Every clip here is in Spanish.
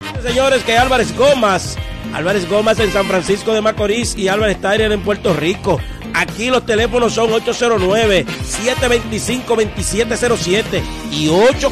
Señores, que Álvarez Gomas en San Francisco de Macorís y Álvarez Tyler en Puerto Rico. Aquí los teléfonos son 809-725-2707 y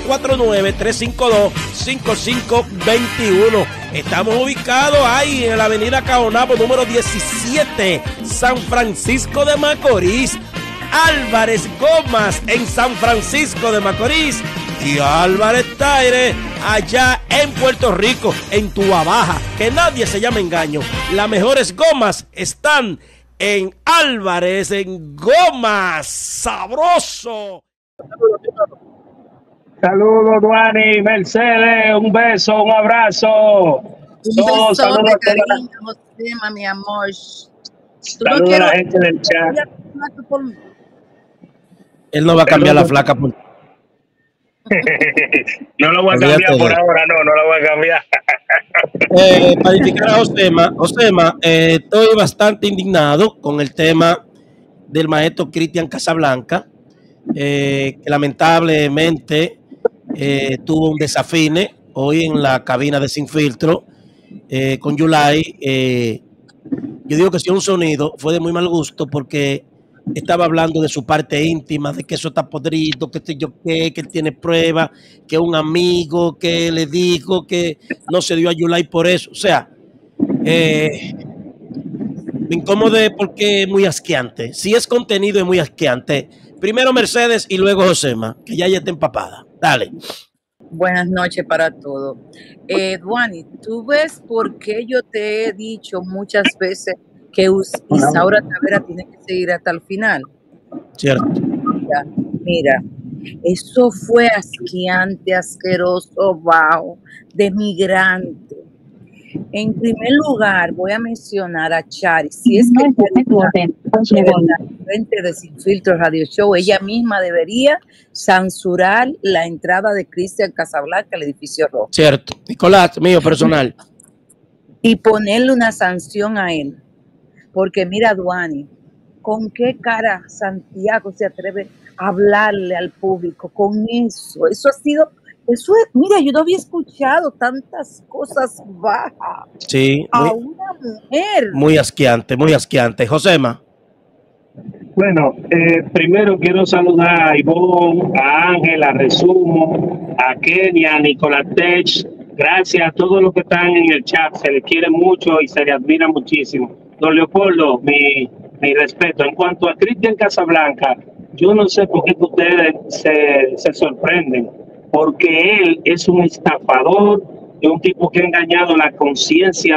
849-352-5521. Estamos ubicados ahí en la avenida Caonabo, número 17, San Francisco de Macorís. Álvarez Gomas en San Francisco de Macorís y Álvarez Tyler allá en Puerto Rico, en Tua Baja. Que nadie se llame engaño. Las mejores gomas están en Álvarez en Gomas. ¡Sabroso! Saludos, Duani, Mercedes, un beso, un abrazo. Saludos, cariño, Josema, mi amor. Saludos a la gente del chat. Él no va a cambiar la flaca por... No lo voy a cambiar por ahora, no lo voy a cambiar. Para indicar a Josema, estoy bastante indignado con el tema del maestro Cristian Casablanca, que lamentablemente tuvo un desafine hoy en la cabina de Sin Filtro con Yulai. Yo digo que si un sonido fue de muy mal gusto porque estaba hablando de su parte íntima, de que eso está podrido, que sé yo qué, que él tiene pruebas, que un amigo que le dijo que no se dio a Yulai por eso. O sea, me incomodé porque es muy asqueante. Si es contenido, es muy asqueante. Primero Mercedes y luego Josema, que ya está empapada. Dale. Buenas noches para todos. Duani, ¿tú ves por qué yo te he dicho muchas veces que Isaura Tavera tiene que seguir hasta el final? Cierto. Mira, eso fue asqueante, asqueroso, bajo, demigrante. En primer lugar, voy a mencionar a Chari. Si es que frente de Sin Filtro Radio Show, ella misma debería censurar la entrada de Cristian Casablanca al edificio rojo. Cierto. Nicolás, mío personal. Y ponerle una sanción a él. Porque mira, Duani, ¿con qué cara Santiago se atreve a hablarle al público con eso? Eso es, mira, yo no había escuchado tantas cosas bajas. Sí. A una mujer. Muy asqueante, muy asqueante. Josema. Bueno, primero quiero saludar a Ivonne, a Ángel, a Resumo, a Kenia, a Nicolás Tech. Gracias a todos los que están en el chat. Se les quiere mucho y se les admira muchísimo. Don Leopoldo, mi respeto. En cuanto a Cristian Casablanca, yo no sé por qué ustedes se sorprenden, porque él es un estafador, es un tipo que ha engañado la conciencia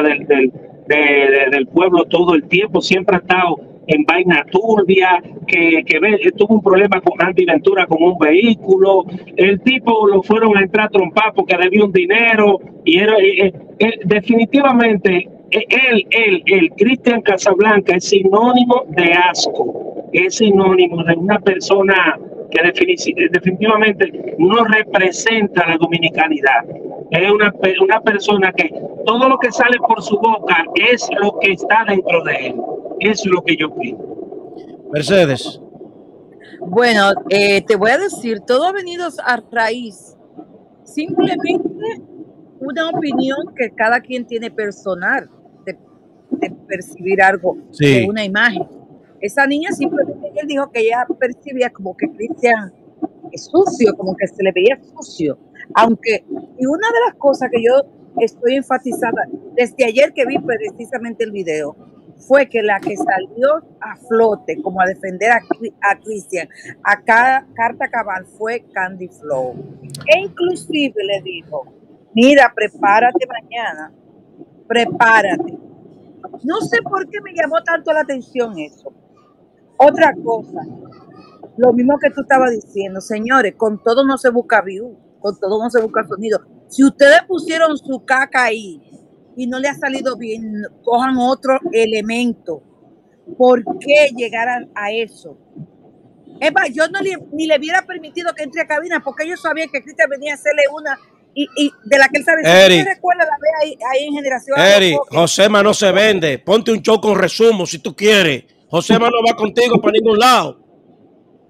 del pueblo todo el tiempo, siempre ha estado en vaina turbia, que tuvo un problema con Andy Ventura con un vehículo, el tipo lo fueron a entrar a trompar porque debía un dinero, y era definitivamente el Cristian Casablanca es sinónimo de asco, es sinónimo de una persona que definitivamente no representa la dominicanidad. Es una persona que todo lo que sale por su boca es lo que está dentro de él. Es lo que yo pienso. Mercedes. Bueno, te voy a decir, todo ha venido a raíz simplemente una opinión que cada quien tiene personal de percibir algo, sí, de una imagen. Esa niña simplemente, él dijo que ella percibía como que Cristian es sucio, como que se le veía sucio. Aunque, y una de las cosas que yo estoy enfatizada desde ayer que vi precisamente el video, fue que la que salió a flote como a defender a Cristian a carta cabal fue Candy Flow. E inclusive le dijo, mira, prepárate mañana, prepárate. No sé por qué me llamó tanto la atención eso. Otra cosa, lo mismo que tú estabas diciendo, señores, con todo no se busca view, con todo no se busca sonido. Si ustedes pusieron su caca ahí y no le ha salido bien, cojan otro elemento. ¿Por qué llegar a eso? Es más, yo ni le hubiera permitido que entre a cabina porque yo sabía que Cristian venía a hacerle una y de la que él sabe. Si usted recuerda, la ve ahí en Generación. Eric, Josema no se vende. Ponte un show con Resumo si tú quieres. Josema no va contigo para ningún lado.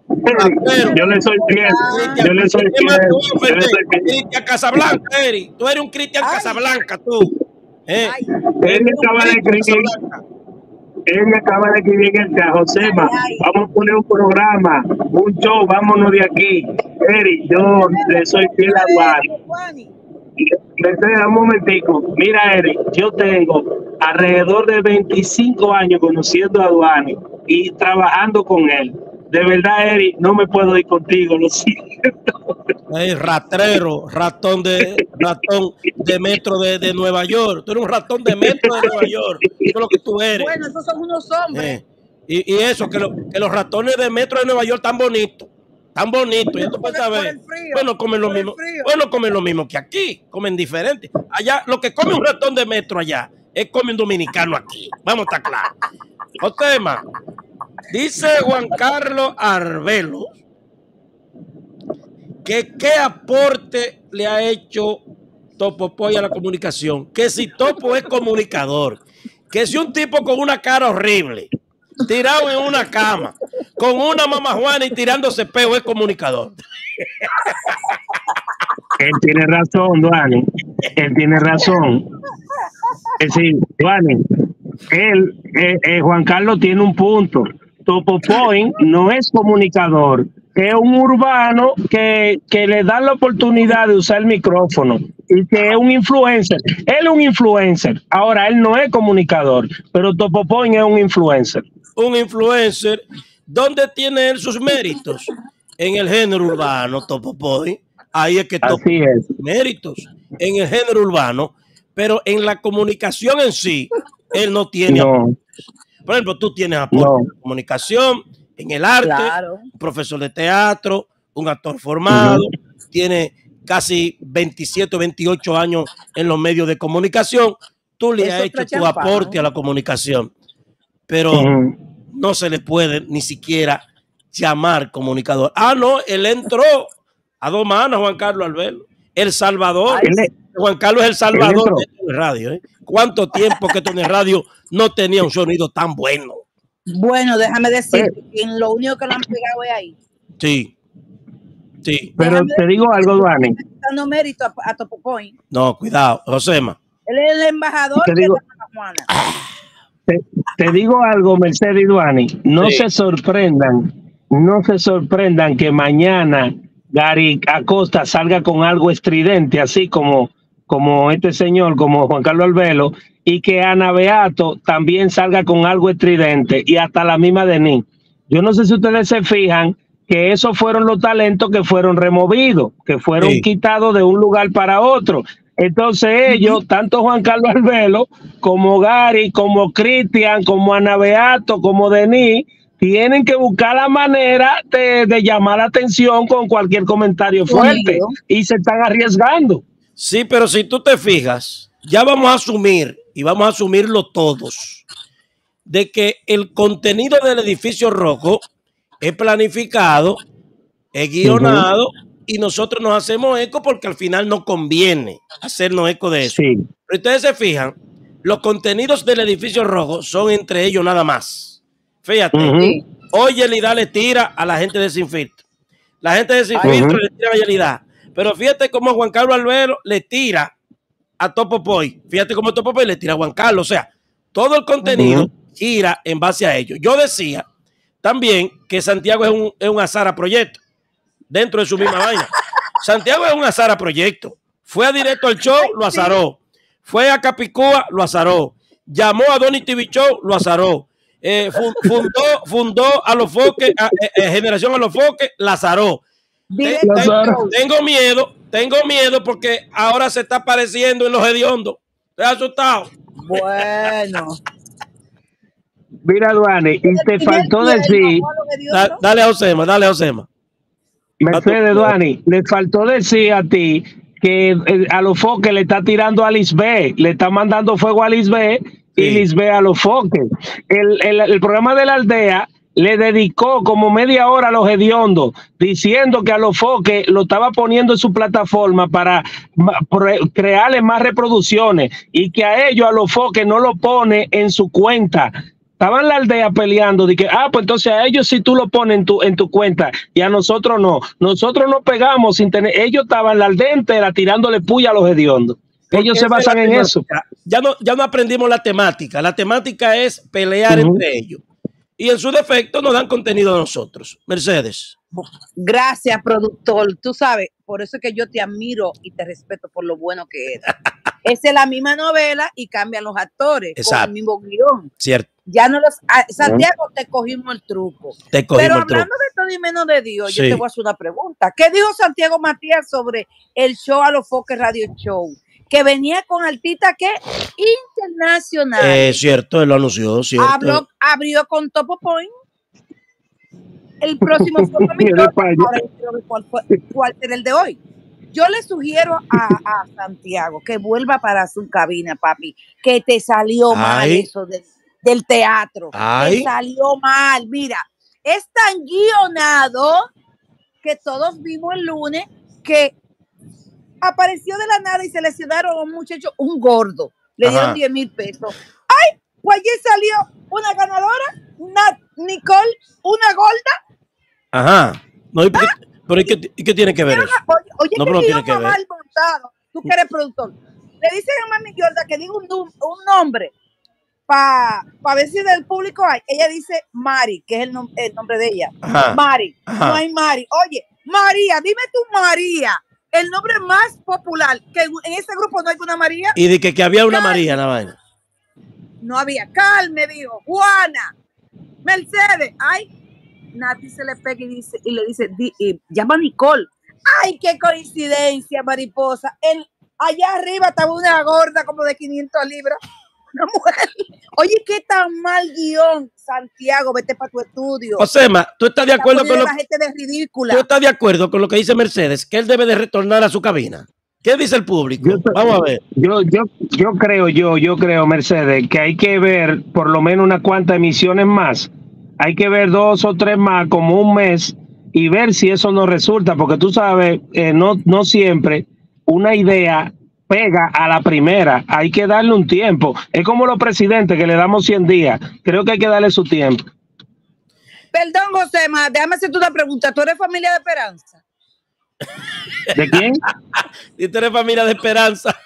Yo le soy fiel. Yo le soy fiel. Cristian Casablanca, Eri. Tú eres un Cristian Casablanca, tú. Él acaba de escribir. Él me acaba de escribir en el chat, Josema, vamos a poner un programa, un show, vámonos de aquí. Eri, yo le soy fiel a Duani. Un momentico. Mira, Eri, yo tengo alrededor de 25 años conociendo a Duani y trabajando con él. De verdad, Eri, no me puedo ir contigo, lo siento. Ratrero, ratón de metro de Nueva York. Tú eres un ratón de metro de Nueva York. Eso es lo que tú eres. Bueno, esos son unos hombres. Y eso, que los ratones de metro de Nueva York tan bonitos. Tan bonitos. Y tú puedes saber. Bueno, comen lo mismo. Bueno, comen lo mismo que aquí. Comen diferente. Allá, lo que come un ratón de metro allá es come un dominicano aquí. Vamos a estar claros. Josema, dice Juan Carlos Arbelo que qué aporte le ha hecho Topopoy a la comunicación, que si Topo es comunicador, que si un tipo con una cara horrible, tirado en una cama, con una mamá Juana y tirándose peo es comunicador. Él tiene razón, Duani. Él tiene razón. Es decir, Duani, Juan Carlos tiene un punto. Topopoy no es comunicador, es un urbano que le da la oportunidad de usar el micrófono y que es un influencer. Él es un influencer. Ahora, él no es comunicador, pero Topopoy es un influencer. Un influencer. ¿Dónde tiene él sus méritos? En el género urbano, Topopoy. Ahí es que Así es. Méritos en el género urbano, pero en la comunicación en sí, él no tiene aportes. Por ejemplo, tú tienes aportes en la comunicación, en el arte, un profesor de teatro, un actor formado, tiene casi 27 o 28 años en los medios de comunicación. Tú le has hecho tu aporte a la comunicación, pero no se le puede ni siquiera llamar comunicador. Ah, no, él entró a 2 manos, Juan Carlos Arbelo. El Salvador. Juan Carlos es el Salvador de esto de radio. ¿Cuánto tiempo que esto de radio no tenía un sonido tan bueno? Bueno, déjame decir que en lo único que lo han pegado es ahí. Sí. Sí. Pero te digo algo, Duani. Dando mérito a Topopoy. No, cuidado, Josema. Él es el embajador de la Juana. Te digo algo, Mercedes y Duani. No se sorprendan que mañana Gary Acosta salga con algo estridente, así como este señor, como Juan Carlos Arbelo, y que Ana Beato también salga con algo estridente, y hasta la misma Denis. Yo no sé si ustedes se fijan que esos fueron los talentos que fueron removidos, que fueron quitados de un lugar para otro. Entonces ellos, tanto Juan Carlos Arbelo, como Gary, como Cristian, como Ana Beato, como Denis, tienen que buscar la manera de llamar la atención con cualquier comentario fuerte, y se están arriesgando. Sí, pero si tú te fijas, ya vamos a asumir, y vamos a asumirlo todos, de que el contenido del edificio rojo es planificado, es guionado, y nosotros nos hacemos eco porque al final nos conviene hacernos eco de eso. Pero ustedes se fijan, los contenidos del edificio rojo son entre ellos nada más. Fíjate, hoy Yelida le tira a la gente de Sin Filtro. La gente de Sin Filtro le tira a Yelida. Pero fíjate cómo Juan Carlos Arbelo le tira a Topopoy. Fíjate cómo Topopoy le tira a Juan Carlos. O sea, todo el contenido gira en base a ello. Yo decía también que Santiago es un azar a proyecto. Dentro de su misma vaina. Santiago es un azar a proyecto. Fue a Directo al Show, lo azaró. Fue a Capicúa, lo azaró. Llamó a Donny TV Show, lo azaró. Fundó a los foques, Generación a los foques, la azaró. Tengo miedo porque ahora se está apareciendo en los hediondos. ¿Estás asustado? Bueno. Mira, Duani, y te faltó decir. Dale a Osema. Mercedes, Duani, le faltó decir a ti que a los foques le está tirando a Lisbeth, le está mandando fuego a Lisbeth y Lisbeth a los foques. El programa de la aldea le dedicó como media hora a los hediondos, diciendo que a los foques lo estaba poniendo en su plataforma para crearle más reproducciones, y que a ellos, a los foques, no lo pone en su cuenta. Estaban la aldea peleando, de que, pues entonces a ellos sí tú lo pones en tu cuenta y a nosotros no. Nosotros no pegamos sin tener, ellos estaban la aldea entera tirándole puya a los hediondos. Ellos se basan en eso. Ya no aprendimos la temática. La temática es pelear entre ellos. Y en su defecto nos dan contenido a nosotros. Mercedes. Gracias, productor. Tú sabes, por eso es que yo te admiro y te respeto por lo bueno que eres. Esa es la misma novela y cambian los actores. Exacto. Con el mismo guión. Cierto. Ya no los... Santiago, te cogimos el truco. Pero hablando de todo y menos de Dios, yo te voy a hacer una pregunta. ¿Qué dijo Santiago Matías sobre el show A Los Foques Radio Show? Que venía con artistas que internacionales. Cierto, él lo anunció, cierto. Abrió con Topo Point. El próximo fue ¿cuál será el de hoy? Yo le sugiero a Santiago que vuelva para su cabina, papi, que te salió mal eso del teatro. Te salió mal. Mira, es tan guionado que todos vimos el lunes que apareció de la nada y seleccionaron a un muchacho, un gordo. Le dieron 10,000 pesos. ¡Ay! Pues allí salió una ganadora, Nicole, una gorda. Ajá. No, pero ¿y qué tiene que ver eso? Oye, no, pero no tiene que ver. Mal montado. Tú que eres productor. Le dicen a Mami Yorda que diga un nombre para ver si del público hay. Ella dice Mari, que es el nombre de ella. Ajá. Mari. Ajá. No hay Mari. Oye, María, dime tú María. El nombre más popular, que en ese grupo no hay una María. Y de que había una María en la vaina. No había. Carmen dijo, Juana, Mercedes. Ay, Nati se le pega y le dice, llama a Nicole. Ay, qué coincidencia, mariposa. Allá arriba estaba una gorda como de 500 libras. Una mujer. Oye, qué tan mal guión, Santiago, vete para tu estudio. Osema, ¿tú estás de acuerdo con la gente de ridícula? ¿Tú estás de acuerdo con lo que dice Mercedes, que él debe de retornar a su cabina? ¿Qué dice el público? Vamos a ver. Yo creo, Mercedes, que hay que ver por lo menos unas cuantas emisiones más. Hay que ver 2 o 3 más, como un mes, y ver si eso no resulta, porque tú sabes, no siempre una idea pega a la primera, hay que darle un tiempo. Es como los presidentes que le damos 100 días. Creo que hay que darle su tiempo. Perdón, Josema, déjame hacerte una pregunta. ¿Tú eres familia de Esperanza? ¿De quién? ¿Y tú eres familia de Esperanza?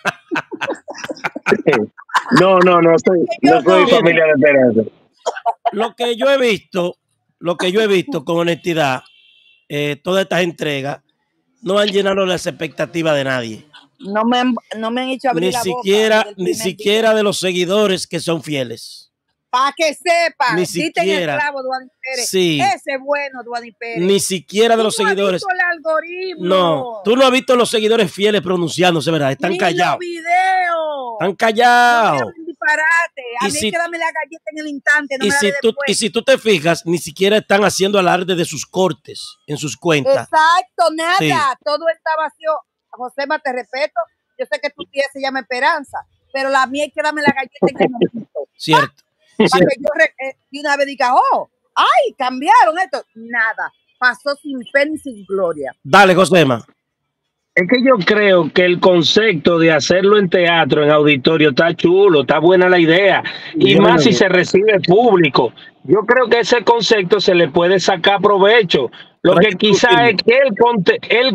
No soy familia de Esperanza. Lo que yo he visto con honestidad, todas estas entregas no han llenado las expectativas de nadie. No me han hecho abrir la boca. Ni siquiera de los seguidores que son fieles. Para que sepan, ni siquiera. El clavo, Duani Pérez. Sí. Ese es bueno, Duani Pérez. Ni siquiera de los seguidores. El algoritmo. No, tú no has visto los seguidores fieles pronunciándose, ¿verdad? Están callados. Están callados. No, disparate. A mí que dame la galleta en el instante. No y si tú te fijas, ni siquiera están haciendo alarde de sus cortes en sus cuentas. Exacto, nada. Sí. Todo está vacío. Josema, te respeto. Yo sé que tu tía se llama Esperanza, pero la mía hay que darme la galleta en el momento. Cierto. Para que yo de una vez diga, ay, cambiaron esto. Nada. Pasó sin pena y sin gloria. Dale, Josema. Es que yo creo que el concepto de hacerlo en teatro, en auditorio, está chulo, está buena la idea. Y más si se recibe público. Yo creo que ese concepto se le puede sacar provecho. Lo que quizá es que el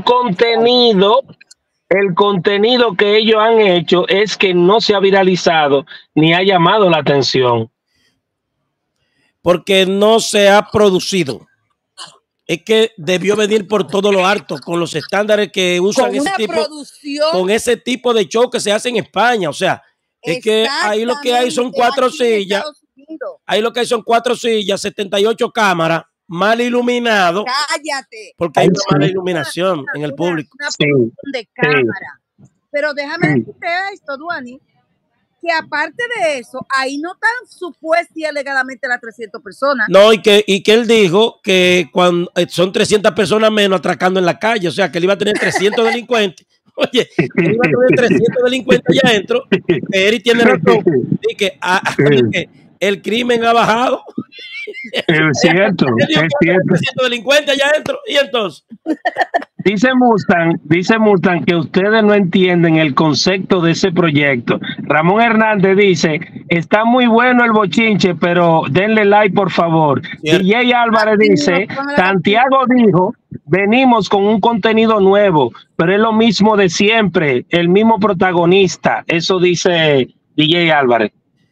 contenido que ellos han hecho es que no se ha viralizado ni ha llamado la atención. Porque no se ha producido. Es que debió venir por todo lo alto, con los estándares que usan con ese tipo de show que se hace en España. O sea, es que ahí lo que hay son 4 sillas. Ahí lo que hay son 4 sillas, 78 cámaras, mal iluminado. Cállate. Porque hay una mala iluminación en el público. Una producción de cámara. Pero déjame decirte esto, Duani, que aparte de eso, ahí no están supuestas y alegadamente las 300 personas. No, y que él dijo que cuando son 300 personas menos atracando en la calle, o sea, que él iba a tener 300 delincuentes. Oye, él iba a tener 300 delincuentes allá adentro. Eri tiene razón. Y que el crimen ha bajado. Es cierto, es cierto. 300 delincuentes allá adentro. Y entonces, Dice Mustang que ustedes no entienden el concepto de ese proyecto. Ramón Hernández dice, está muy bueno el bochinche, pero denle like por favor. DJ Álvarez dice, Santiago dijo, venimos con un contenido nuevo, pero es lo mismo de siempre, el mismo protagonista. Eso dice DJ Álvarez.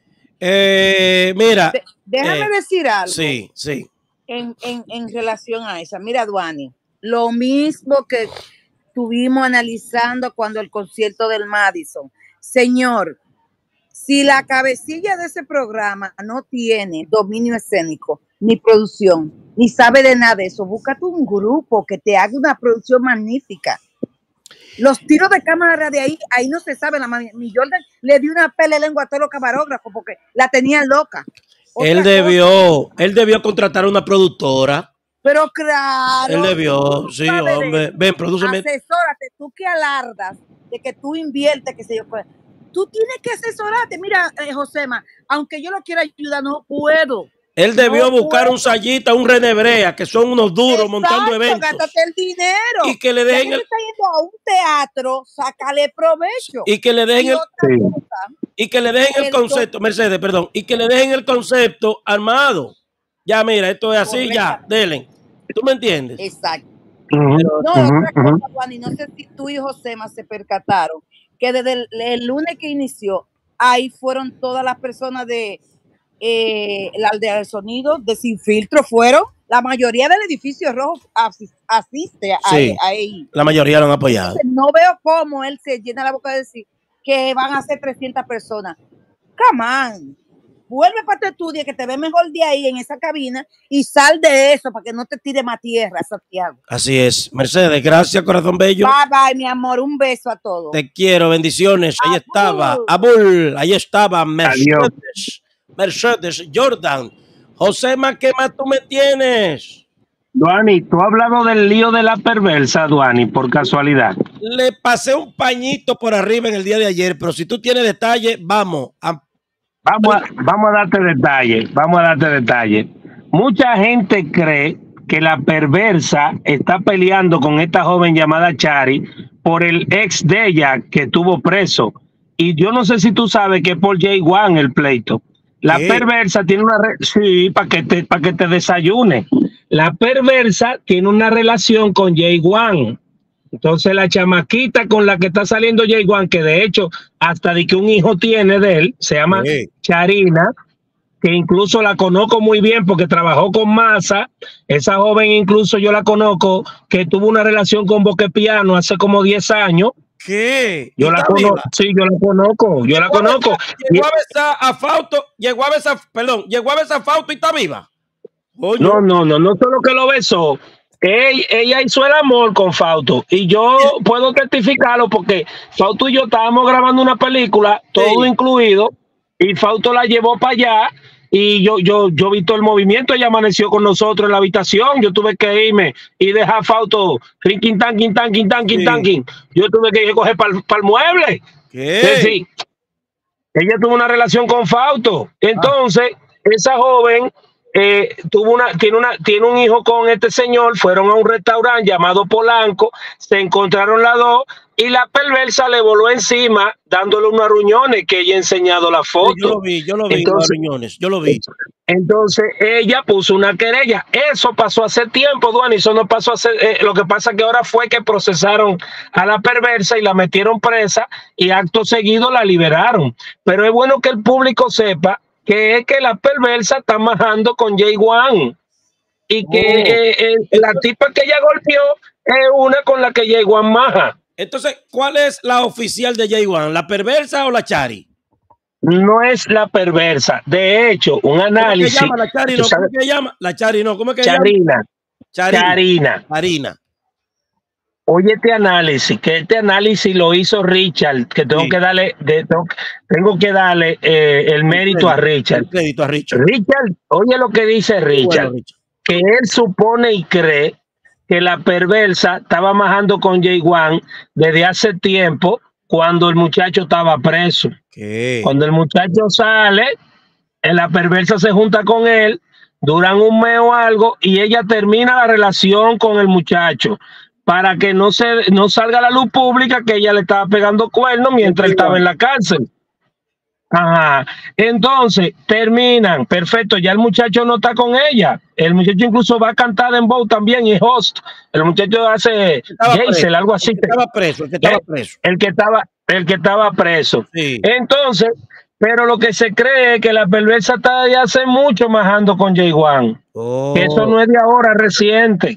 Mira. Déjame decir algo. Sí, sí. En relación a esa. Mira, Duani, lo mismo que estuvimos analizando cuando el concierto del Madison. Señor, si la cabecilla de ese programa no tiene dominio escénico, ni producción, ni sabe de nada de eso, búscate un grupo que te haga una producción magnífica. Los tiros de cámara de ahí no se sabe. Mi Jordan le dio una pele lengua a todos los camarógrafos porque la tenían loca. Él debió contratar a una productora. Pero claro. Él debió, sí, hombre. Ven, prodúceme. Asesórate, tú que alardas de que tú inviertes, que sé yo. Tú tienes que asesorarte. Mira, Josema, aunque yo lo quiera ayudar, no puedo. Él debió buscar un Sayita, un René Brea, que son unos duros montando eventos. Gástate el dinero. Y que le dejen está yendo a un teatro, sácale provecho. Y que le dejen el concepto, Mercedes, perdón, y que le dejen el concepto armado. Ya, mira, esto es así, ya, denle. ¿Tú me entiendes? Exacto. Otra cosa, Juan, y no sé si tú y Josema se percataron que desde el lunes que inició, ahí fueron todas las personas de la aldea del sonido, de Sin Filtro, fueron. La mayoría del edificio rojo asiste ahí. La mayoría lo han apoyado. Entonces, no veo cómo él se llena la boca de decir que van a ser 300 personas. Come on. Vuelve para tu estudio, que te ve mejor de ahí en esa cabina y sal de eso para que no te tire más tierra, Santiago. Así es. Mercedes, gracias, corazón bello. Bye, bye, mi amor. Un beso a todos. Te quiero, bendiciones. Ahí estaba Abul, ahí estaba Mercedes Jordan. Josema, ¿qué más tú me tienes? Duani, tú has hablado del lío de la perversa, Duani, por casualidad. Le pasé un pañito por arriba en el día de ayer, pero si tú tienes detalles, vamos a darte detalles. Mucha gente cree que la perversa está peleando con esta joven llamada Chari por el ex de ella que estuvo preso. Y yo no sé si tú sabes que es por J1 el pleito. La perversa tiene una... Sí, para que te desayune. La perversa tiene una relación con J1. Entonces la chamaquita con la que está saliendo J1, que de hecho hasta de que un hijo tiene de él, se llama Charina, que incluso la conozco muy bien porque trabajó con Massa. Esa joven incluso yo la conozco, que tuvo una relación con Boquepiano hace como 10 años. ¿Qué? Yo la conozco, sí, yo la conozco. Llegó a besar a Fausto y está viva. No solo que lo besó. Ella hizo el amor con Fausto y yo puedo testificarlo porque Fausto y yo estábamos grabando una película, todo incluido, y Fausto la llevó para allá y yo vi todo el movimiento. Ella amaneció con nosotros en la habitación. Yo tuve que irme y dejar a Fausto rinkin tanking. Yo tuve que ir a coger para el mueble. Sí. Ella tuvo una relación con Fausto. Entonces, esa joven tiene un hijo con este señor. Fueron a un restaurante llamado Polanco, se encontraron las dos y la perversa le voló encima dándole unos arruñones que ella ha enseñado la foto. Yo lo vi, entonces, arruñones, yo lo vi. Entonces ella puso una querella. Eso pasó hace tiempo, Duani. Eso no pasó hace. Lo que pasa que ahora fue que procesaron a la perversa y la metieron presa y acto seguido la liberaron. Pero es bueno que el público sepa que es que la perversa está majando con J1 y que la tipa que ella golpeó es una con la que J1 maja. Entonces, ¿cuál es la oficial de J1? ¿La perversa o la Chari? No es la perversa. De hecho, un análisis. ¿Cómo se llama la Chari? ¿No? ¿Cómo se llama? La Chari no. ¿Cómo es que Charina. Charina. Oye, este análisis lo hizo Richard, que tengo que darle, el mérito a Richard. El crédito a Richard. Richard, oye lo que dice Richard, que él supone y cree que la perversa estaba majando con J1 desde hace tiempo, cuando el muchacho estaba preso. ¿Qué? Cuando el muchacho sale, la perversa se junta con él, duran un mes o algo, y ella termina la relación con el muchacho. para que no salga a la luz pública que ella le estaba pegando cuernos mientras él estaba en la cárcel. Ajá. Entonces terminan, perfecto, ya el muchacho no está con ella. El muchacho incluso va a cantar en Bow también y es host. El muchacho hace Jaisel, algo así. El que estaba preso, el que estaba preso. El que estaba preso. Sí. Entonces, pero lo que se cree es que la perversa está de hace mucho majando con Jay Juan. Oh. Que eso no es de ahora, reciente.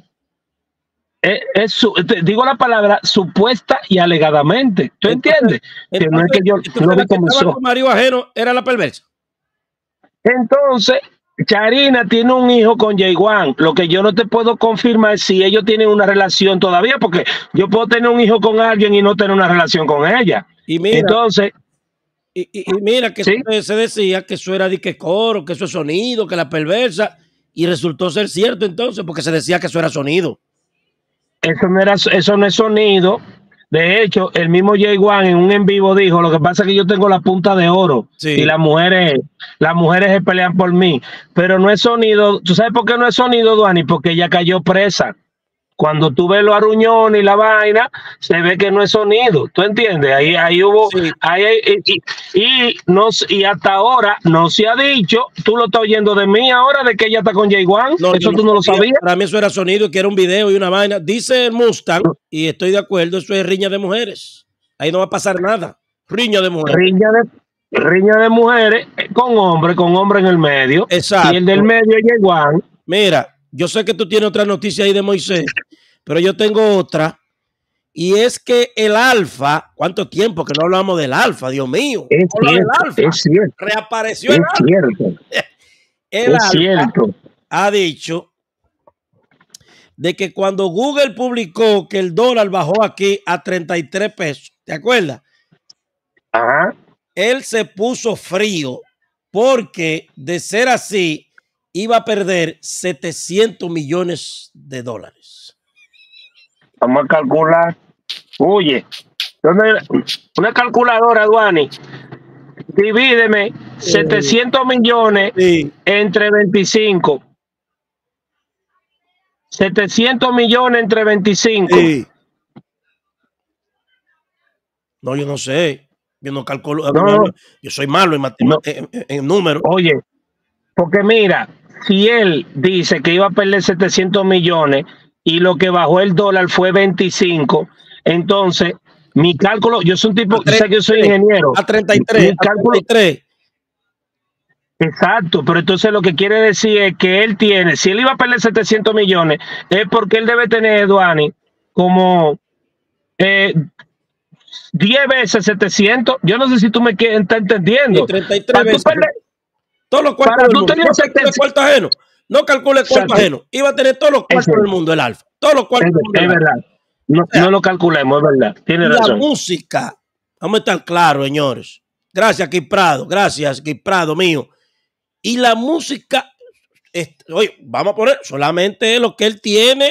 Digo la palabra supuesta y alegadamente. ¿Tú entiendes? Que no es que yo lo vi como con marido ajeno era la perversa. Entonces, Charina tiene un hijo con Jay Juan. Lo que yo no te puedo confirmar es si ellos tienen una relación todavía, porque yo puedo tener un hijo con alguien y no tener una relación con ella. Y mira, entonces, y mira que ¿sí? Se decía que eso era de que coro, que eso es sonido, que la perversa, y resultó ser cierto entonces, porque se decía que eso era sonido. Eso no es sonido. De hecho, el mismo Jay Juan en un en vivo dijo, lo que pasa es que yo tengo la punta de oro, sí, y las mujeres se pelean por mí, pero no es sonido. ¿Tú sabes por qué no es sonido, Duani? Porque ella cayó presa. Cuando tú ves los arruñones y la vaina, se ve que no es sonido. ¿Tú entiendes? Ahí hubo... Sí. Y hasta ahora no se ha dicho, tú lo estás oyendo de mí ahora, de que ella está con Jay Juan. No, eso tú no lo sabías. Para mí eso era sonido, que era un video y una vaina. Dice el Mustang, y estoy de acuerdo, eso es riña de mujeres. Ahí no va a pasar nada. Riña de mujeres. Riña de mujeres con hombre en el medio. Exacto. Y el del medio es Jay Juan. Mira, yo sé que tú tienes otra noticia ahí de Moisés, pero yo tengo otra, y es que el Alfa, ¿cuánto tiempo que no hablamos del Alfa? Dios mío. Es cierto. Reapareció el Alfa. El Alfa ha dicho de que cuando Google publicó que el dólar bajó aquí a 33 pesos, ¿te acuerdas? Ajá. Él se puso frío porque de ser así, iba a perder 700 millones de dólares. Vamos a calcular. Oye, una calculadora, Duani. Divídeme 700 millones entre 25. 700 millones entre 25. No, yo no sé. Yo no calculo. No. Yo soy malo en números. Oye, porque mira, si él dice que iba a perder 700 millones y lo que bajó el dólar fue 25, entonces mi cálculo, yo soy un tipo, sé que yo soy ingeniero. A 33, a 33. Exacto, pero entonces lo que quiere decir es que él tiene, si él iba a perder 700 millones, es porque él debe tener, Duani, como 10 veces 700. Yo no sé si tú me estás entendiendo. Y 33 veces. Todos los cuartos del mundo. No calcule cuarto ajeno. No calcule cuarto ajeno. Iba a tener todos los cuartos del mundo el Alfa. Todos los cuartos del mundo. Es verdad. No lo calculemos, es verdad. Tiene razón. La música. Vamos a estar claros, señores. Gracias, Kid Prado. Gracias, Kid Prado mío. Y la música, oye, vamos a poner solamente lo que él tiene.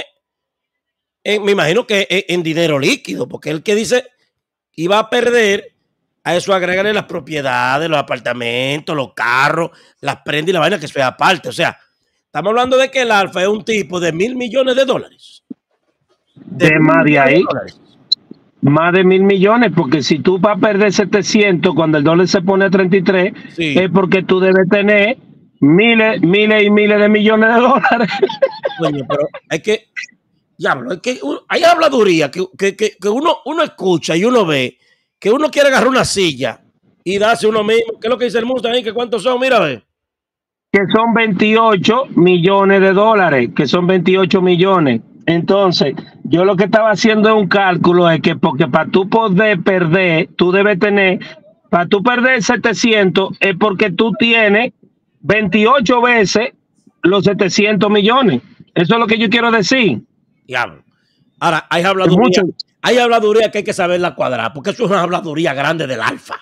Me imagino que en dinero líquido, porque él que dice iba a perder. A eso agregarle las propiedades, los apartamentos, los carros, las prendas y la vaina, que eso es aparte. O sea, estamos hablando de que el Alfa es un tipo de $1.000 millones de dólares. De más de ahí. Más de 1.000 millones, porque si tú vas a perder 700 cuando el dólar se pone a 33, sí, es porque tú debes tener miles y miles de millones de dólares. Coño, pero es que, diablo, es que hay habladuría que uno escucha y uno ve. Que uno quiere agarrar una silla y darse uno mismo. ¿Qué es lo que dice el Mustang ahí? ¿Que cuántos son? Mira, ve. Que son 28 millones de dólares. Que son 28 millones. Entonces, yo lo que estaba haciendo es un cálculo de que porque para tú poder perder, tú debes tener, para tú perder 700, es porque tú tienes 28 veces los 700 millones. Eso es lo que yo quiero decir. Diablo. Ahora, hay habladuría. Hay habladuría que hay que saberla cuadrar, porque eso es una habladuría grande del Alfa.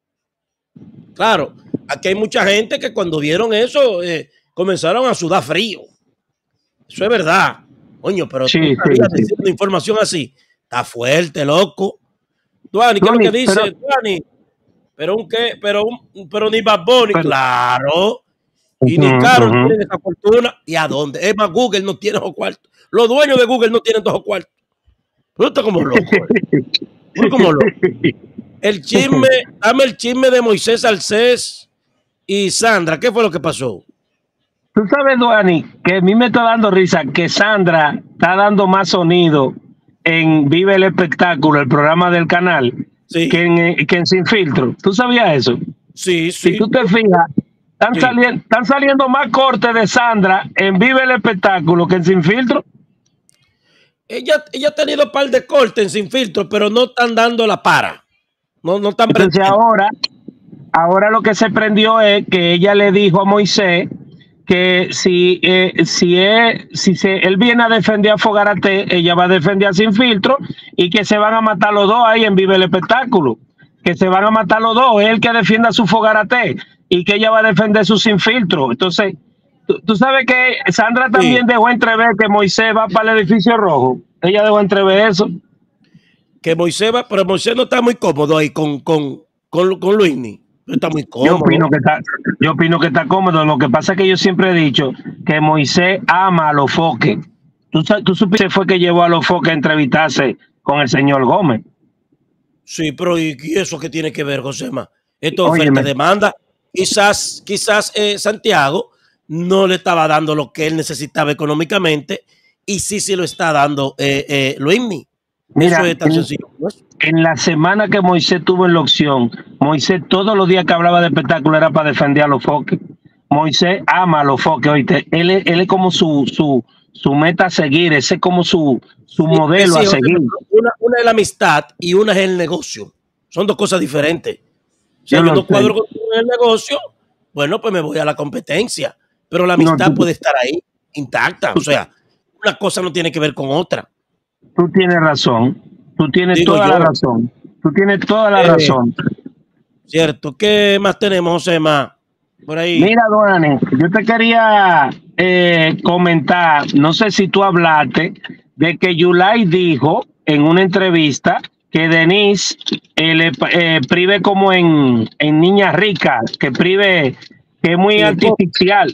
Claro, aquí hay mucha gente que cuando vieron eso comenzaron a sudar frío. Eso es verdad. Coño, pero sí, tú diciendo información así. Está fuerte, loco. Duani, ¿qué es lo que dice? Duani, pero ni Bad Bunny, claro. Y ni Karol tienen esa fortuna. ¿Y a dónde? Es más, Google no tiene esos cuartos. Los dueños de Google no tienen todos esos cuartos. Tú estás como loco. Tú como loco. El chisme, dame el chisme de Moisés Salcés y Sandra. ¿Qué fue lo que pasó? Tú sabes, Duani, que a mí me está dando risa que Sandra está dando más sonido en Vive el Espectáculo, el programa del canal, Sí. que en Sin Filtro. ¿Tú sabías eso? Sí, sí. Si tú te fijas, están saliendo más cortes de Sandra en Vive el Espectáculo que en Sin Filtro. Ella ha tenido un par de cortes en Sin Filtro, pero no están dando la para. No están Entonces ahora lo que se prendió es que ella le dijo a Moisés que si él viene a defender a Fogarate, ella va a defender a Sin Filtro y que se van a matar los dos ahí en Vive el Espectáculo. Que se van a matar los dos, es el que defienda su Fogarate y que ella va a defender su Sin Filtro. Entonces, tú sabes que Sandra también dejó entrever que Moisés va para el edificio rojo. Ella dejó entrever eso. Que Moisés va, pero Moisés no está muy cómodo ahí con Luisni. No está muy cómodo. Yo opino que está cómodo. Lo que pasa es que yo siempre he dicho que Moisés ama a los foques. Tú supiste fue que llevó a los foques a entrevistarse con el señor Gómez. Sí, pero ¿y eso qué tiene que ver, Josema? Esto es oferta demanda. Quizás Santiago no le estaba dando lo que él necesitaba económicamente y sí lo está dando Luisni. Mira, eso es tan sencillo. En la semana que Moisés tuvo en la opción, Moisés todos los días que hablaba de espectáculo era para defender a los foques. Moisés ama a los foques, oíste. Él es como su meta a seguir, ese es como su modelo a seguir. Una es la amistad y una es el negocio. Son dos cosas diferentes. O sea, yo no cuadro con el negocio, bueno, pues me voy a la competencia. Pero la amistad puede estar ahí, intacta. O sea, una cosa no tiene que ver con otra. Tú tienes razón. Tú tienes toda la razón. Tú tienes toda la razón. Cierto. ¿Qué más tenemos, Josema? Por ahí. Mira, Duane, yo te quería comentar, no sé si tú hablaste de que Yulai dijo en una entrevista que Denise le prive como en niña rica, que prive, que es muy artificial.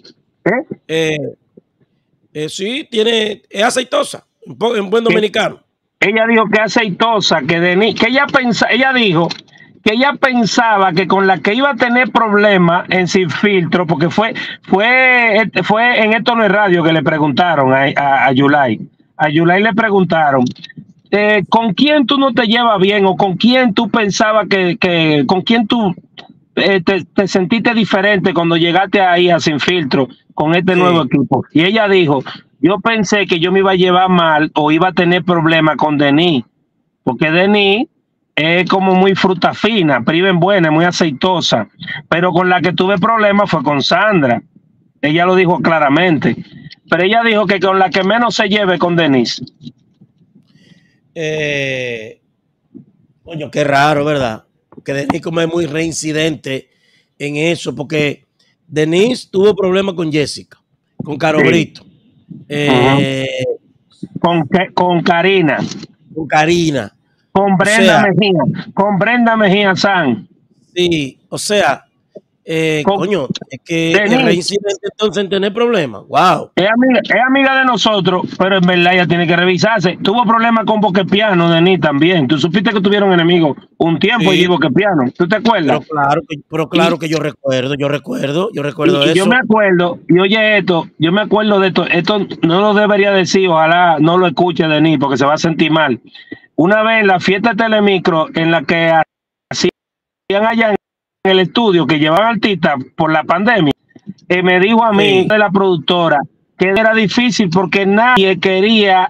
Sí, es aceitosa, en buen dominicano. Ella dijo que es aceitosa, que Denise, que ella dijo que ella pensaba que con la que iba a tener problemas en Sin Filtro, porque fue en Esto No Es Radio que le preguntaron a Yulai. A Yulai le preguntaron, ¿con quién tú no te llevas bien o con quién tú pensabas que con quién tú te sentiste diferente cuando llegaste ahí a Sin Filtro con este nuevo equipo? Y ella dijo, yo pensé que yo me iba a llevar mal o iba a tener problemas con Denise, porque Denise es como muy fruta fina, priven buena, muy aceitosa, pero con la que tuve problemas fue con Sandra. Ella lo dijo claramente, pero ella dijo que con la que menos se lleve con Denise. Coño, qué raro, ¿verdad? Porque Denise como es muy reincidente en eso, porque Denise tuvo problemas con Jessica, con Caro Brito. Con Karina. Con Karina. Con Brenda Mejía. Con Brenda Mejía San. Sí, o sea, coño, es que es reincidente entonces en tener problemas. Wow. Es amiga de nosotros, pero en verdad ella tiene que revisarse. Tuvo problemas con Boquepiano, Denis, también. Tú supiste que tuvieron enemigos un tiempo y Boquepiano. ¿Tú te acuerdas? Pero claro que yo recuerdo eso. Yo me acuerdo, y oye yo me acuerdo de esto. Esto no lo debería decir, ojalá no lo escuche Denis, porque se va a sentir mal. Una vez en la fiesta de Telemicro, en la que hacían allá en el estudio, que llevaban artistas por la pandemia, me dijo a mí, de la productora, que era difícil porque nadie quería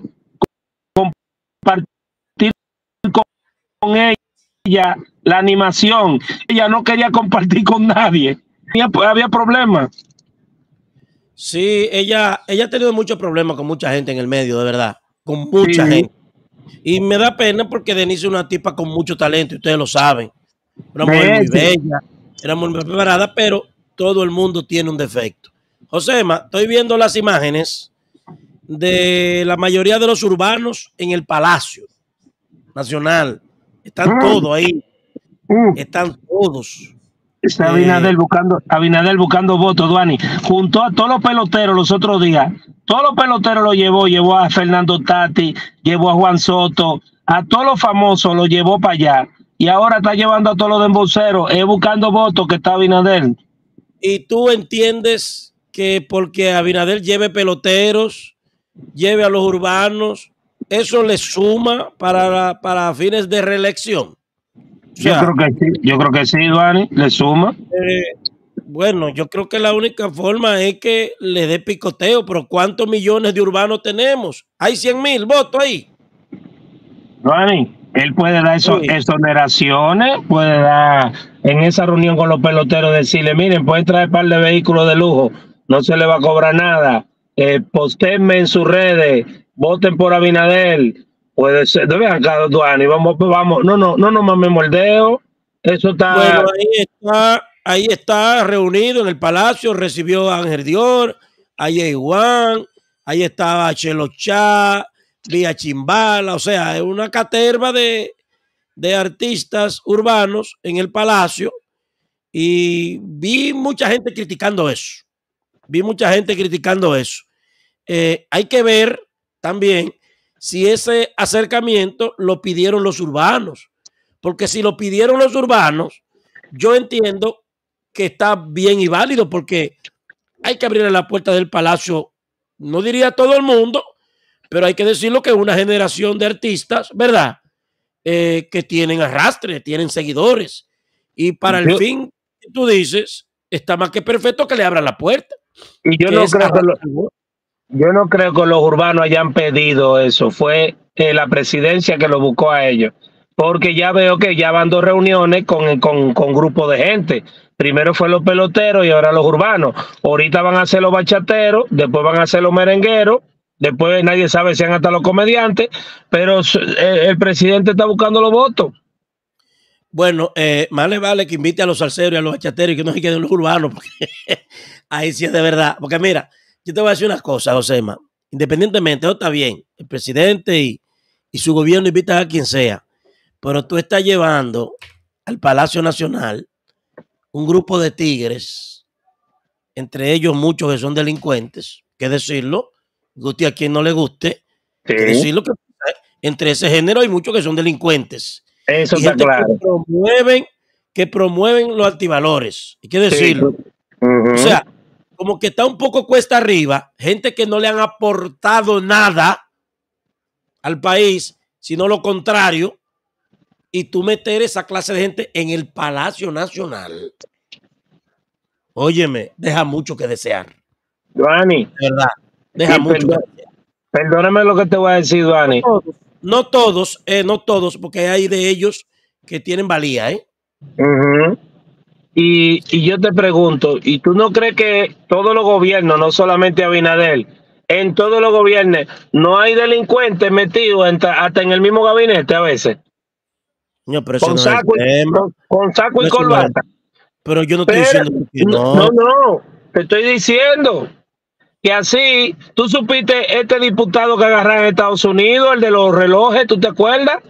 compartir con ella la animación. Ella no quería compartir con nadie. Había problemas. Sí, ella ha tenido muchos problemas con mucha gente en el medio, de verdad. Con mucha gente. Y me da pena porque Denise es una tipa con mucho talento, y ustedes lo saben. Una mujer muy bella, era muy preparada, pero todo el mundo tiene un defecto. Josema, estoy viendo las imágenes de la mayoría de los urbanos en el Palacio Nacional. Están todos ahí. Están todos. Está Abinader buscando votos, Duani. Junto a todos los peloteros los otros días. Todos los peloteros lo llevó a Fernando Tati, llevó a Juan Soto, a todos los famosos los llevó para allá y ahora está llevando a todos los embolseros, buscando votos que está Abinader. Y tú entiendes que porque Abinader lleve peloteros, lleve a los urbanos, eso le suma para fines de reelección. O sea, yo creo que sí, Duani, le suma. Bueno, yo creo que la única forma es que le dé picoteo, pero ¿cuántos millones de urbanos tenemos? Hay 100,000 votos ahí. Duani, él puede dar exoneraciones, puede dar en esa reunión con los peloteros decirle, miren, pueden traer un par de vehículos de lujo, no se le va a cobrar nada, postéenme en sus redes, voten por Abinader. Puede ser, debe acá, Duani, vamos, no mamemos el dedo. Eso está. Bueno, ahí está reunido en el palacio, recibió a Ángel Dior, a Jay Juan, ahí estaba Chelo Chá, Vía Chimbala, o sea, es una caterva de artistas urbanos en el palacio y vi mucha gente criticando eso. Hay que ver también si ese acercamiento lo pidieron los urbanos, porque si lo pidieron los urbanos, yo entiendo que está bien y válido, porque hay que abrirle la puerta del palacio, no diría a todo el mundo, pero hay que decirlo que es una generación de artistas, ¿verdad? Que tienen arrastre, tienen seguidores, y para el fin que tú dices, está más que perfecto que le abran la puerta. Y yo no creo que los urbanos hayan pedido eso, fue la presidencia que lo buscó a ellos, porque ya veo que ya van 2 reuniones con grupos de gente. Primero fue los peloteros y ahora los urbanos. Ahorita van a ser los bachateros, después van a ser los merengueros, después nadie sabe si han hasta los comediantes, pero el presidente está buscando los votos. Bueno, más le vale que invite a los salseros y a los bachateros y que no se queden los urbanos, porque ahí sí es de verdad. Porque mira, yo te voy a decir una cosa, Josema. Independientemente, eso está bien. El presidente y su gobierno invitan a quien sea. Pero tú estás llevando al Palacio Nacional un grupo de tigres, entre ellos muchos que son delincuentes, que decirlo, guste a quien no le guste, que decirlo que entre ese género hay muchos que son delincuentes. Eso está claro. Que promueven los antivalores, hay que decirlo. O sea, como que está un poco cuesta arriba, gente que no le han aportado nada al país, sino lo contrario, y tú meter esa clase de gente en el Palacio Nacional, óyeme, deja mucho que desear. Duani, ¿verdad? Deja mucho que desear. Perdóname lo que te voy a decir, Duani. No todos, porque hay de ellos que tienen valía, ¿eh? Y yo te pregunto, ¿y tú no crees que todos los gobiernos, no solamente Abinader, en todos los gobiernos no hay delincuentes metidos hasta en el mismo gabinete a veces? No, pero con saco y corbata. Pero yo no estoy diciendo que no. No, te estoy diciendo que así, tú supiste este diputado que agarraron en Estados Unidos, el de los relojes, ¿tú te acuerdas?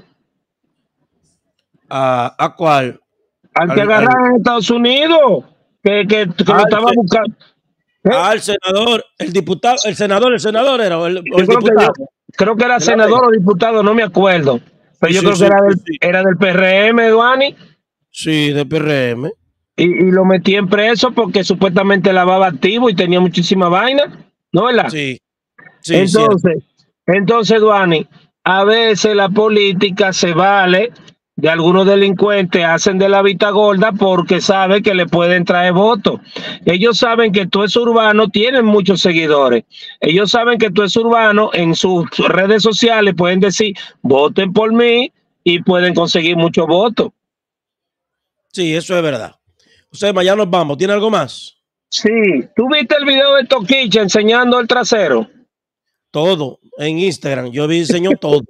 ¿A cuál? Al que agarraron en Estados Unidos, que lo estaba buscando. El senador, el diputado, el senador era, o el diputado. Creo que era senador o diputado, no me acuerdo. Pero yo creo que era del PRM, Duani. Sí, del PRM. Y lo metí en preso porque supuestamente lavaba activo y tenía muchísima vaina, ¿no verdad? Sí. Entonces, Duani, a veces la política se vale de algunos delincuentes, hacen de la vista gorda porque saben que le pueden traer votos. Ellos saben que todo es urbano, tienen muchos seguidores. Ellos saben que todo es urbano, en sus redes sociales pueden decir, voten por mí, y pueden conseguir muchos votos. Sí, eso es verdad. O sea, ya nos vamos. ¿Tiene algo más? Sí. ¿Tú viste el video de Toquicha enseñando el trasero? Todo. En Instagram. Yo vi enseñó todo.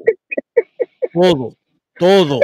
Todo.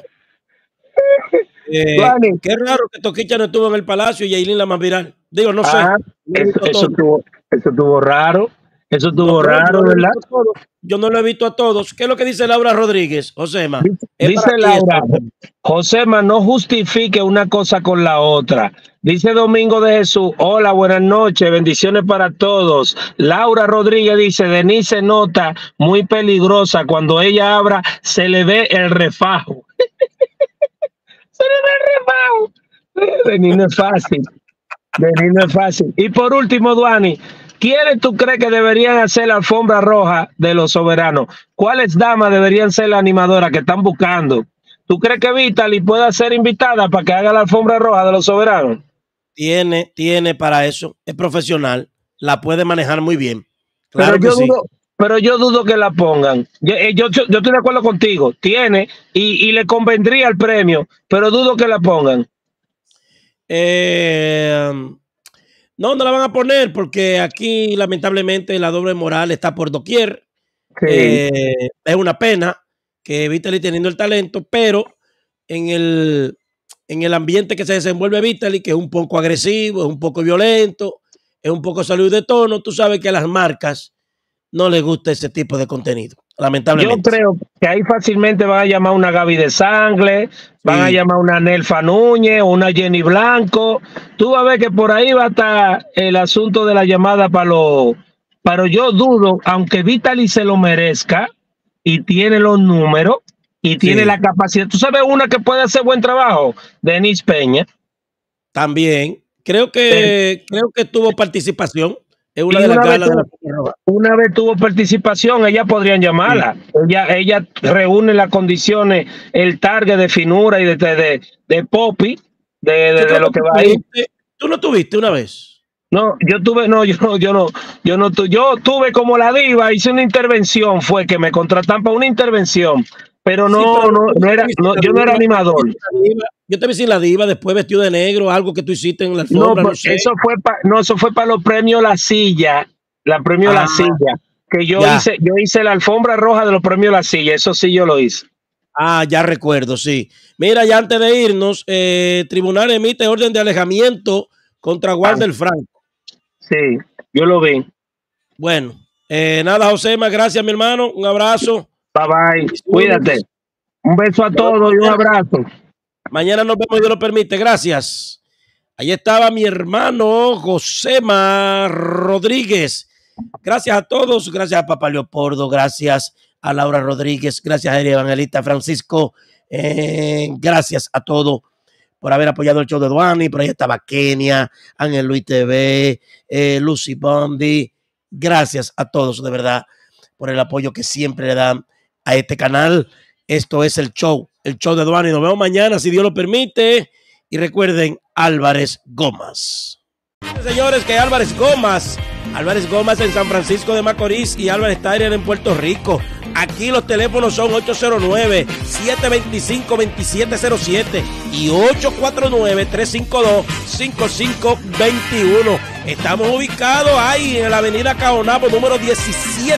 Qué raro que Toquicha no estuvo en el palacio y Yailin la más viral. Digo, no sé. Eso estuvo raro. Eso estuvo No, raro, ¿verdad? Yo no lo he visto a todos. ¿Qué es lo que dice Laura Rodríguez, Josema? Dice Laura, Josema, no justifique una cosa con la otra. Dice Domingo de Jesús, hola, buenas noches, bendiciones para todos. Laura Rodríguez dice, Denise se nota muy peligrosa. Cuando ella abra, se le ve el refajo. Se le ve el refajo. Denise no es fácil. Denise no es fácil. Y por último, Duani, ¿quiénes tú crees que deberían hacer la alfombra roja de los soberanos? ¿Cuáles damas deberían ser las animadoras que están buscando? ¿Tú crees que Vitaly pueda ser invitada para que haga la alfombra roja de los soberanos? Tiene para eso, es profesional, la puede manejar muy bien. Claro que sí. Pero yo dudo que la pongan. Yo estoy de acuerdo contigo. Tiene y le convendría el premio, pero dudo que la pongan. No la van a poner porque aquí lamentablemente la doble moral está por doquier. Sí. Es una pena que Vitaly teniendo el talento, pero en el ambiente que se desenvuelve Vitaly, que es un poco agresivo, es un poco violento, es un poco salido de tono, tú sabes que a las marcas no les gusta ese tipo de contenido, lamentablemente. Yo creo que ahí fácilmente van a llamar una Gaby de Sangle, van a llamar una Nelfa Núñez o una Jenny Blanco. Tú vas a ver que por ahí va a estar el asunto de la llamada pero yo dudo, aunque Vitaly se lo merezca y tiene los números y tiene la capacidad. Tú sabes una que puede hacer buen trabajo, Denise Peña. También creo que tuvo participación. Es una de las galas de la Roja. Una vez tuvo participación, ella podrían llamarla. Sí. Ella reúne las condiciones, el target de finura y de poppy, de lo que va ahí. ¿Tú no tuviste una vez? No, yo tuve como la diva, hice una intervención, fue que me contrataron para una intervención, pero yo no era animador. Yo te vi sin la diva, después vestido de negro, algo que tú hiciste en la alfombra, no sé. Eso fue para los premios La Silla, La Silla, que yo hice la alfombra roja de los premios La Silla, eso sí yo lo hice. Ya recuerdo, sí. Mira, ya antes de irnos, tribunal emite orden de alejamiento contra Walder Franco. Sí, yo lo vi. Bueno, nada, Josema, gracias, mi hermano, un abrazo. Bye bye, cuídate. Un beso a todos y un abrazo. Mañana nos vemos, Dios lo permite. Gracias. Ahí estaba mi hermano Josema Rodríguez. Gracias a todos. Gracias a Papá Leopoldo. Gracias a Laura Rodríguez. Gracias a Evangelista Francisco. Gracias a todos por haber apoyado el show de Duani. Por ahí estaba Kenia, Ángel Luis TV, Lucy Bondi. Gracias a todos, de verdad, por el apoyo que siempre le dan a este canal. Esto es el show de Duani. Nos vemos mañana, si Dios lo permite. Y recuerden, Álvarez Gomas. Señores, que Álvarez Gomas en San Francisco de Macorís y Álvarez Tyler en Puerto Rico. Aquí los teléfonos son 809-725-2707 y 849-352-5521. Estamos ubicados ahí en la avenida Caonabo, número 17.